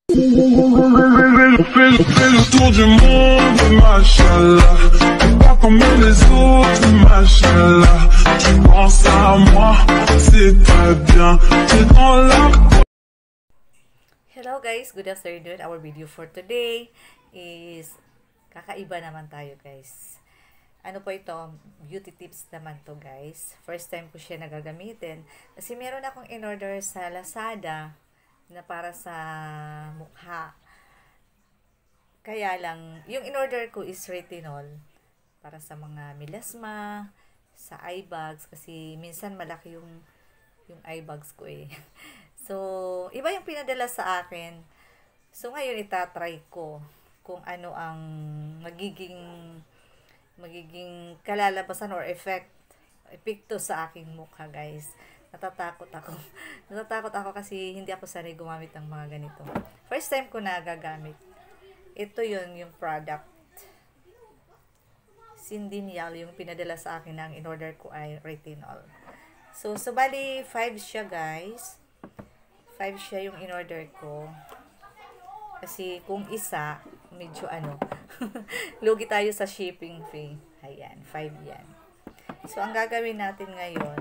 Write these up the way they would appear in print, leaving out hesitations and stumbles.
Fais le tour du monde, machallah. Pas comme les autres, machallah. Tu penses à moi, c'est très bien. T'es dans la... Hello guys, good afternoon. Our video for today is kakaiba naman tayo guys. Ano po ito? Beauty tips naman to guys. First time ko siya nagagamitin. Kasi meron akong in-order sa Lazada na para sa mukha. Kaya lang, yung in-order ko is retinol para sa mga melasma, sa eye bags. Kasi minsan malaki yung eye bags ko eh. So, iba yung pinadala sa akin. So, ngayon itatry ko kung ano ang magiging kalalabasan or epekto sa aking mukha, guys. Natatakot ako. Natatakot ako kasi hindi ako sanay gumamit ng mga ganito. First time ko na gagamit. Ito yung product. CINDYNAL, yung pinadala sa akin na ang in-order ko ay retinol. So, bali 5 siya, guys. 5 siya yung in-order ko. Kasi kung isa, medyo lugi tayo sa shipping fee. Ayan, 5 yan. So, ang gagawin natin ngayon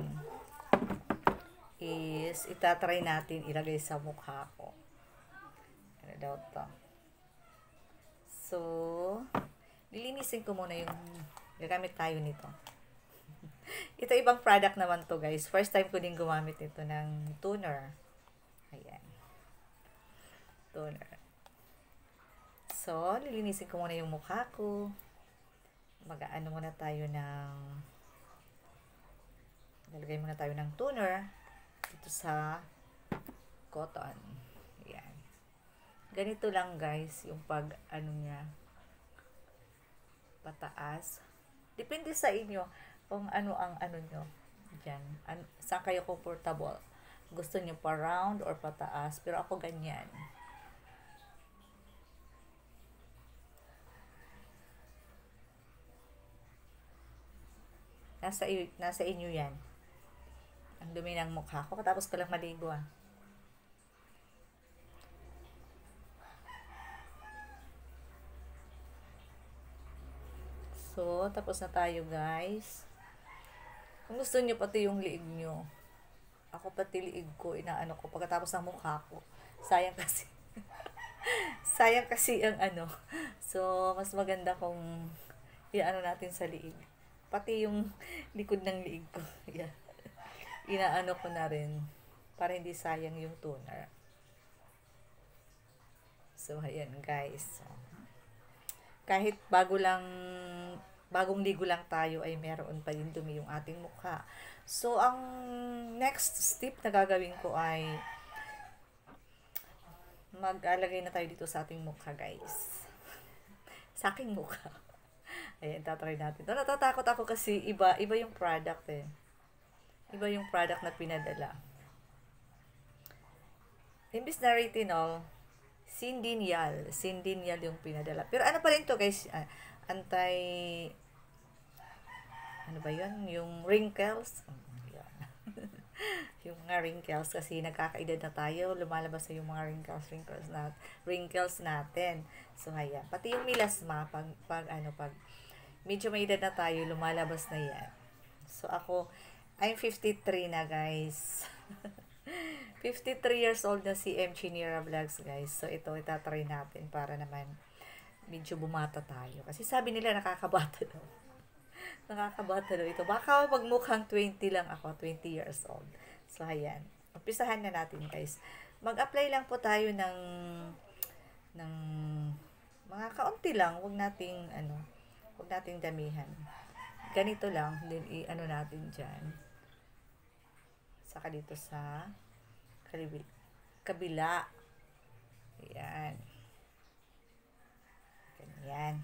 is itatry natin ilagay sa mukha ko. Ano daw to? So, lilinisin ko muna yung gagamit tayo nito. Ito ibang product naman to guys. First time ko din gumamit ito ng toner. Ayan. Toner. So, lilinisin ko muna yung mukha ko. Mag-aano muna tayo lalagay muna tayo ng toner dito sa cotton. Ayan. Ganito lang guys, yung niya, pataas. Depende sa inyo kung ano ang nyo. Diyan. Saan kayo comfortable? Gusto nyo pa round or pataas? Pero ako ganyan. Nasa inyo yan. Ang dumi ng mukha ko. Katapos ko lang maligo So, tapos na tayo guys. Kung gusto nyo pati yung liig nyo. Ako pati liig ko, inaano ko pagkatapos ng mukha ko. Sayang kasi. Sayang kasi ang So, mas maganda kung iaano natin sa liig. Pati yung likod ng liig ko. Yeah. Inaano ko na rin para hindi sayang yung toner. So, ayan guys. So, kahit bagong ligo lang tayo ay meron pa din dumi yung ating mukha. So, ang next step na gagawin ko ay mag-alagay na tayo dito sa ating mukha, guys. Sa aking mukha. Ayan, tatry natin. Natatakot ako kasi iba yung product eh. Iba yung product na pinadala. Imbis na retinol, CINDYNAL yung pinadala. Pero ano pa rin to guys? Ano ba yun? Yung wrinkles. Yung mga wrinkles kasi nagkakaedad na tayo, lumalabas na yung mga wrinkles natin. So ayan, pati yung melasma pag medyo may edad na tayo, lumalabas na yan. So ako, I'm 53 na guys. 53 years old na si Chinira Vlogs guys. So ito itatry natin para naman medyo bumata tayo. Kasi sabi nila nakakabata daw. Nakakabata daw ito. Baka magmukhang 20 lang ako, 20 years old. So, ayan. Umpisahan na natin, guys. Mag-apply lang po tayo ng mga kaunti lang. Huwag nating damihan. Ganito lang. Then, natin dyan. Saka dito sa kabila. Ayan. Ganyan.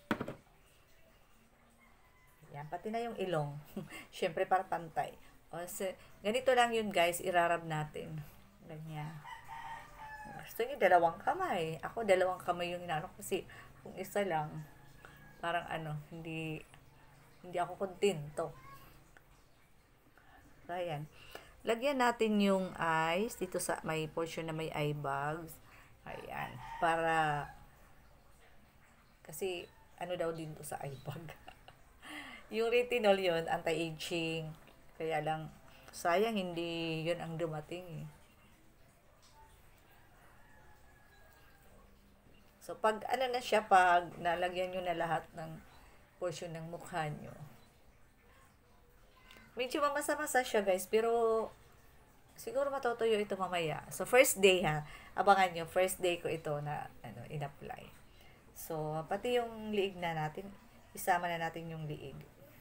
Yan, pati na yung ilong. Syempre para pantay. Ganito lang yun guys, irarab natin. Ganyan. Gusto nyo dalawang kamay. Ako dalawang kamay yung inaano kasi kung isa lang, parang hindi ako kontento. So, ayan. Lagyan natin yung eyes dito sa may portion na may eye bags. Ayan. Para, kasi, ano daw din to sa eyebag. Yung retinol yun, anti-aging. Kaya lang, sayang hindi yun ang dumating eh. So, pag ano na siya, pag nalagyan nyo na lahat ng portion ng mukha nyo, medyo mamasa-masa siya guys, pero siguro matutuyo ito mamaya. So, first day ha, abangan nyo, first day ko ito na in-apply. So, pati yung liig na natin, isama na natin yung liig.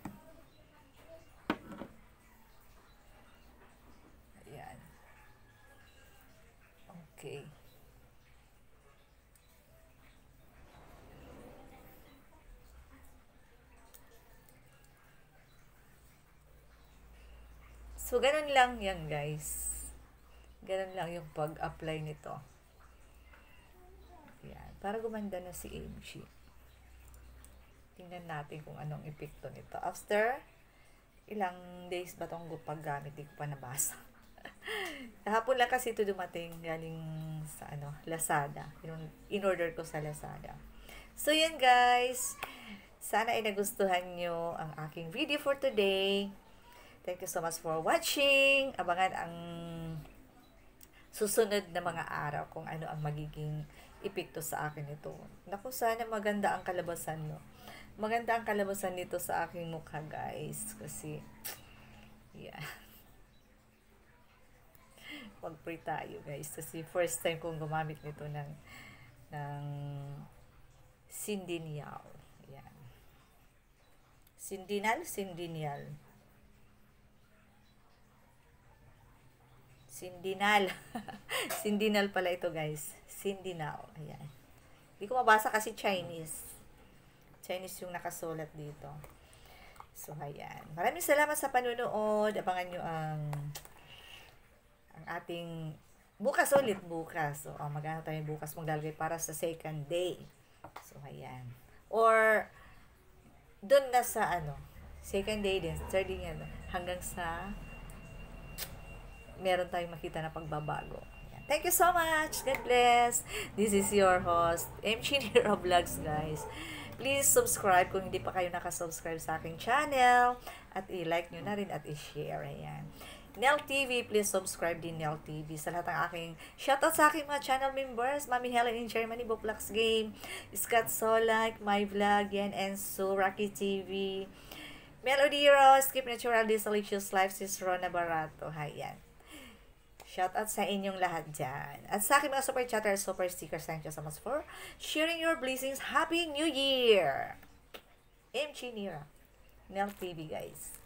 Ayan. Okay. So, ganun lang yan guys. Ganun lang yung pag-apply nito. Yan. Para gumanda na si MG. Tingnan natin kung anong epekto nito. After, ilang days ba itong paggamit? Di ko pa nabasa. Kahapon lang kasi ito dumating galing sa Lazada. In-order ko sa Lazada. So, yun guys. Sana ay nagustuhan nyo ang aking video for today. Thank you so much for watching. Abangan ang susunod na mga araw kung ano ang magiging epekto sa akin ito. Naku, sana maganda ang kalabasan, no? Maganda ang kalabasan nito sa aking mukha, guys. Kasi, yeah. Mag-pray tayo, guys. Kasi first time kong gumamit nito ng CINDYNAL. Yan. CINDYNAL. CINDYNAL pala ito guys. CINDYNAL. Ayan. Hindi ko mabasa kasi Chinese. Chinese yung nakasulat dito. So, ayan. Maraming salamat sa panunood. Abangan nyo ang ating bukas ulit. So, mag-ano tayo bukas maglalagay para sa second day. So, ayan. Or, dun na sa second day din. Third day hanggang sa meron tayong makita na pagbabago. Thank you so much. God bless. This is your host, MCNira Vlogs, guys. Please subscribe kung hindi pa kayo nakasubscribe sa aking channel. At i-like nyo na rin at i-share. Ayan. Nel TV, please subscribe din Nel TV. Sa lahat ng aking shoutout sa aking mga channel members. Mami Helen in Germany, Boplex Game, Scott Solak, My Vlog, yan, and so Rocky TV. Melody Rose, Keep Natural, Delicious Life, Sis Rona Barato. Ayan. Shoutout sa inyong lahat dyan. At sa aking mga super chatters, super stickers, thank you so much for sharing your blessings. Happy New Year! MCNira. Nel TV, guys.